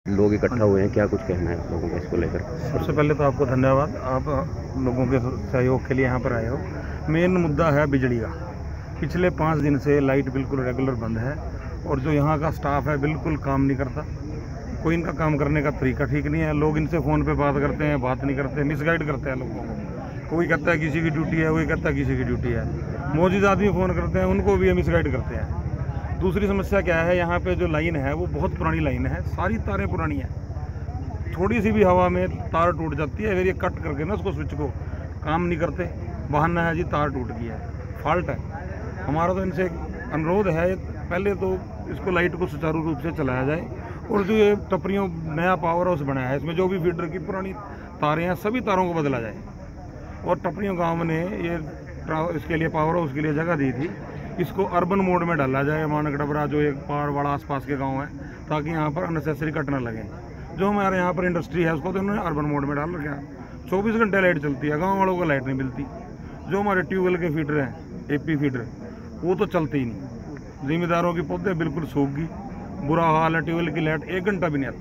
लोग इकट्ठा हुए हैं, क्या कुछ कहना है आप लोगों का इसको लेकर? सबसे पहले तो आपको धन्यवाद, आप लोगों के सहयोग के लिए यहाँ पर आए हो। मेन मुद्दा है बिजली का। पिछले 5 दिन से लाइट बिल्कुल रेगुलर बंद है और जो यहाँ का स्टाफ है बिल्कुल काम नहीं करता। कोई इनका काम करने का तरीका ठीक नहीं है। लोग इनसे फ़ोन पे बात करते हैं, बात नहीं करते, मिसगाइड करते हैं लोगों को। कोई कहता है किसी की ड्यूटी है, कोई कहता है किसी की ड्यूटी है। मौजूद आदमी फ़ोन करते हैं, उनको भी मिसगाइड करते हैं। दूसरी समस्या क्या है, यहाँ पे जो लाइन है वो बहुत पुरानी लाइन है, सारी तारें पुरानी हैं। थोड़ी सी भी हवा में तार टूट जाती है, फिर ये कट करके ना उसको स्विच को काम नहीं करते। बहाना है जी तार टूट गया है, फॉल्ट है। हमारा तो इनसे अनुरोध है, पहले तो इसको लाइट को सुचारू रूप से चलाया जाए और जो ये टपरियों नया पावर हाउस बनाया है इसमें जो भी फीडर की पुरानी तारें हैं सभी तारों को बदला जाए। और टपरियों गाँव ने ये इसके लिए पावर हाउस के लिए जगह दी थी, इसको अर्बन मोड में डाला जाए। मानक डबरा जो एक पहाड़वाड़ा आसपास के गांव हैं, ताकि यहाँ पर अननेसेसरी कट न लगे। जो हमारे यहाँ पर इंडस्ट्री है उसको तो उन्होंने अर्बन मोड में डाल रखा है। 24 घंटे लाइट चलती है, गांव वालों को लाइट नहीं मिलती। जो हमारे ट्यूबवेल के फीडर हैं, AP फीडर, वो तो चलते ही नहीं। जिम्मेदारों की पौधे बिल्कुल सूख गई, बुरा हाल है। ट्यूबवेल की लाइट 1 घंटा भी नहीं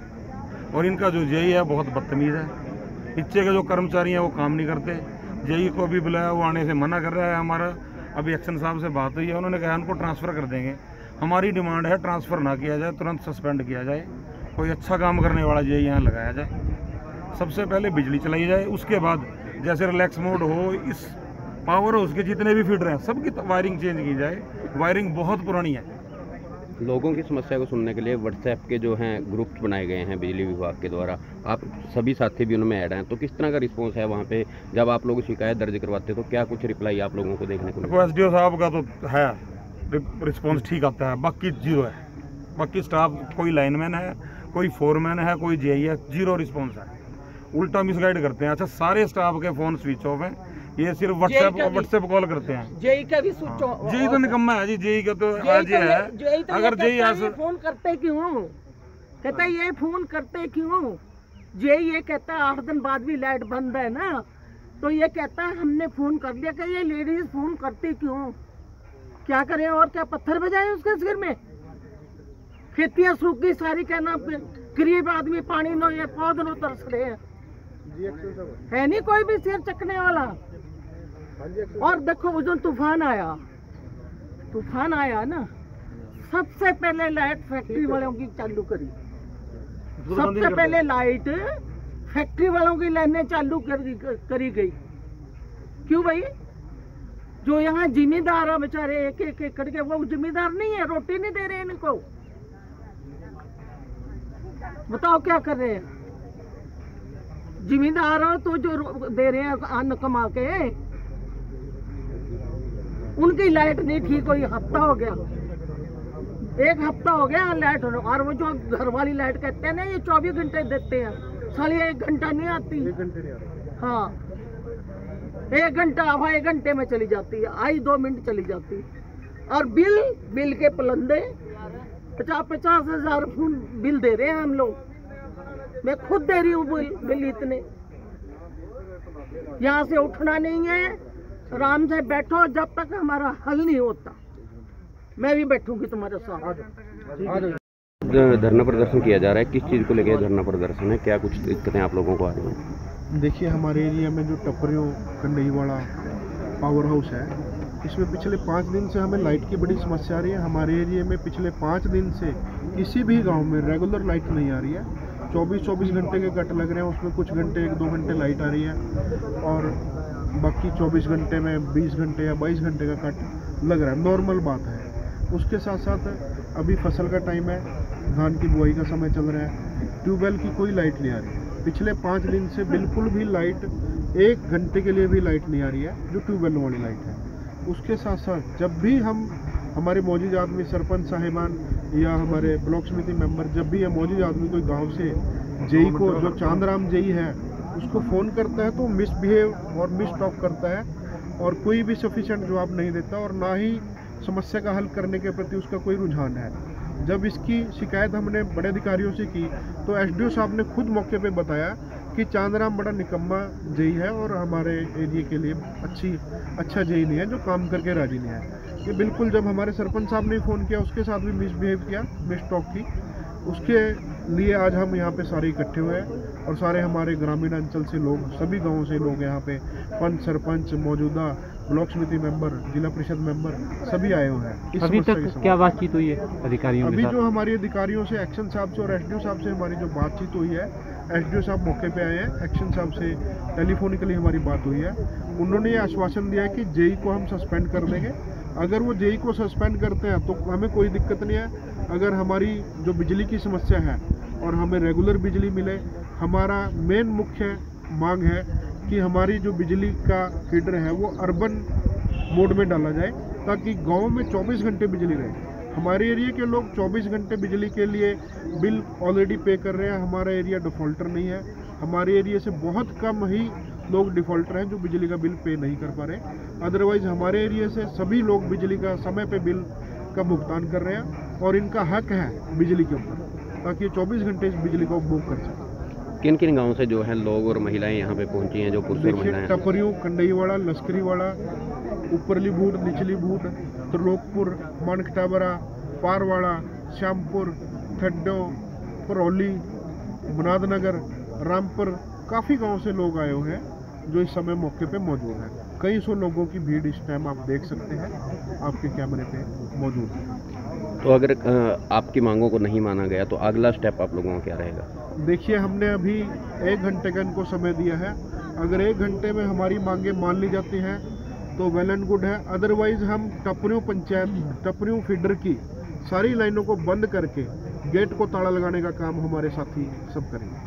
आती। और इनका जो जेई है बहुत बदतमीज़ है। पीछे के जो कर्मचारी हैं वो काम नहीं करते। जेई को भी बुलाया, वो आने से मना कर रहा है। हमारा अभी एक्शन साहब से बात हुई है, उन्होंने कहा उनको ट्रांसफ़र कर देंगे। हमारी डिमांड है ट्रांसफ़र ना किया जाए, तुरंत सस्पेंड किया जाए, कोई अच्छा काम करने वाला जेई यहाँ लगाया जाए। सबसे पहले बिजली चलाई जाए, उसके बाद जैसे रिलैक्स मोड हो, इस पावर हाउस के जितने भी फीडर हैं सबकी वायरिंग चेंज की जाए। वायरिंग बहुत पुरानी है। लोगों की समस्या को सुनने के लिए व्हाट्सएप के जो हैं ग्रुप्स बनाए गए हैं बिजली विभाग के द्वारा, आप सभी साथी भी उनमें ऐड हैं, तो किस तरह का रिस्पांस है वहाँ पे? जब आप लोग शिकायत दर्ज करवाते तो क्या कुछ रिप्लाई आप लोगों को देखने को मिलता है? SDO साहब का तो है रिस्पांस ठीक आता है, बाकी जीरो है। बाकी स्टाफ, कोई लाइनमैन है, कोई फोरमैन है, कोई जेई है, जीरो रिस्पांस है। उल्टा मिसगाइड करते हैं। अच्छा, सारे स्टाफ के फ़ोन स्विच ऑफ हैं, ये सिर्फ व्हाट्सएप कॉल करते हैं। जेई का भी स्विच ऑफ। जेई तो निकम्मा है जी, जेई का तो आज है। अगर जेई ऐसा फोन करते क्यों, कहता है ये फोन करते क्यों? जेई ये कहता है 8 दिन बाद भी लाइट बंद है ना, तो ये कहता है हमने फोन कर लिया। कि ये लेडीज फोन करती क्यों? क्या करें और क्या पत्थर बजाए उसके सिर में? खेतियां सूख गई सारी, कहना गरीब आदमी पानी नो, ये पौधे तरस रहे हैं, है नहीं कोई भी सिर चकने वाला। और देखो वो जो तूफान आया ना, सबसे पहले लाइट फैक्ट्री वालों की चालू करी। सबसे पहले लाइट फैक्ट्री वालों की लाइनें चालू करी गई। क्यों भाई? जो यहाँ जिम्मेदार है बेचारे, एक एकड़ के, वो जिम्मेदार नहीं है, रोटी नहीं दे रहे इनको। बताओ क्या कर रहे हैं? जिम्मेदार हो तो जो दे रहे हैं अन्न कमा के, उनकी लाइट नहीं ठीक हुई। हफ्ता हो गया, 1 हफ्ता हो गया लाइट। और वो जो घर वाली लाइट कहते हैं ना, ये 24 घंटे देते हैं, साली 1 घंटा नहीं आती। हाँ, 1 घंटा, हवा 1 घंटे में चली जाती है, आई 2 मिनट चली जाती है। और बिल के पलंदे 50-50 हज़ार बिल दे रहे हैं हम लोग। मैं खुद दे रही हूँ बिल इतने। यहाँ से उठना नहीं है, आराम से बैठो जब तक हमारा हल नहीं होता। मैं भी बैठूंगी तुम्हारे साथ। धरना प्रदर्शन किया जा रहा है, किस चीज़ को लेकर धरना प्रदर्शन है? क्या कुछ दिक्कतें आप लोगों को आ रही हैं? देखिए, हमारे एरिया में जो टपरियों कन्नईवाड़ा पावर हाउस है, इसमें पिछले 5 दिन से हमें लाइट की बड़ी समस्या आ रही है। हमारे एरिया में पिछले 5 दिन से किसी भी गांव में रेगुलर लाइट नहीं आ रही है। 24 घंटे के कट लग रहे हैं, उसमें कुछ घंटे 1-2 घंटे लाइट आ रही है और बाकी 24 घंटे में 20 घंटे या 22 घंटे का कट लग रहा है। नॉर्मल बात है। उसके साथ साथ अभी फसल का टाइम है, धान की बुआई का समय चल रहा है, ट्यूबवेल की कोई लाइट नहीं आ रही है। पिछले 5 दिन से बिल्कुल भी लाइट, 1 घंटे के लिए भी लाइट नहीं आ रही है, जो ट्यूबवेल वाली लाइट है। उसके साथ साथ जब भी हमारे मौजूद आदमी, सरपंच साहिबान या हमारे ब्लॉक समिति मेंबर, जब भी ये मौजूद आदमी कोई गांव से जेई को, जो चांदराम जेई है, उसको फ़ोन करता है तो मिसबिहेव और मिसटॉक करता है और कोई भी सफिशिएंट जवाब नहीं देता और ना ही समस्या का हल करने के प्रति उसका कोई रुझान है। जब इसकी शिकायत हमने बड़े अधिकारियों से की तो SDO साहब ने खुद मौके पे बताया कि चांदराम बड़ा निकम्मा जेई है और हमारे एरिया के लिए अच्छा जेई नहीं है, जो काम करके राजी नहीं है। ये बिल्कुल, जब हमारे सरपंच साहब ने फ़ोन किया उसके साथ भी मिसबिहेव किया, मिसटॉक की। उसके लिए आज हम यहाँ पे सारे इकट्ठे हुए हैं और सारे हमारे ग्रामीण अंचल से लोग, सभी गांवों से लोग यहाँ पे, पंच, सरपंच, मौजूदा ब्लॉक समिति मेंबर, जिला परिषद मेंबर सभी आए हुए हैं। इस अभी समस्या तक के समाधान। क्या बातचीत हुई है अधिकारियों के अभी साथ? जो हमारे अधिकारियों से, एक्शन साहब से और एसडीओ साहब से हमारी जो बातचीत हुई है, एसडीओ साहब मौके पे आए हैं, एक्शन साहब से टेलीफोनिकली हमारी बात हुई है। उन्होंने ये आश्वासन दिया है कि जेई को हम सस्पेंड कर देंगे। अगर वो जेई को सस्पेंड करते हैं तो हमें कोई दिक्कत नहीं है। अगर हमारी जो बिजली की समस्या है और हमें रेगुलर बिजली मिले, हमारा मेन मुख्य मांग है कि हमारी जो बिजली का फीडर है वो अर्बन मोड में डाला जाए ताकि गांव में 24 घंटे बिजली रहे। हमारे एरिया के लोग 24 घंटे बिजली के लिए बिल ऑलरेडी पे कर रहे हैं। हमारा एरिया डिफ़ॉल्टर नहीं है। हमारे एरिया से बहुत कम ही लोग डिफ़ॉल्टर हैं जो बिजली का बिल पे नहीं कर पा रहे। अदरवाइज़ हमारे एरिया से सभी लोग बिजली का समय पे बिल का भुगतान कर रहे हैं और इनका हक है बिजली के ऊपर, ताकि 24 घंटे इस बिजली का उपभोग कर सकें। किन किन गाँव से जो है लोग और महिलाएं यहाँ पे पहुँची हैं, जो पुरुष और देखिए, महिलाएं? टपरियों, कंडईवाड़ा, लश्करीवाड़ा, ऊपरली बूट, निचली बूट, त्रिलोकपुर, मानकटाबरा, पारवाड़ा, श्यामपुर, ठड्डो, परौली, मुरादनगर, रामपुर, काफ़ी गांव से लोग आए हुए हैं जो इस समय मौके पे मौजूद हैं। कई सौ लोगों की भीड़ इस टाइम आप देख सकते हैं, आपके कैमरे पे मौजूद है। तो अगर आपकी मांगों को नहीं माना गया तो अगला स्टेप आप लोगों का क्या रहेगा? देखिए, हमने अभी 1 घंटे का इनको समय दिया है। अगर 1 घंटे में हमारी मांगे मान ली जाती हैं तो वेल एंड गुड है। अदरवाइज हम टपरियों पंचायत, टपरियों फीडर की सारी लाइनों को बंद करके गेट को ताला लगाने का काम हमारे साथी सब करेंगे।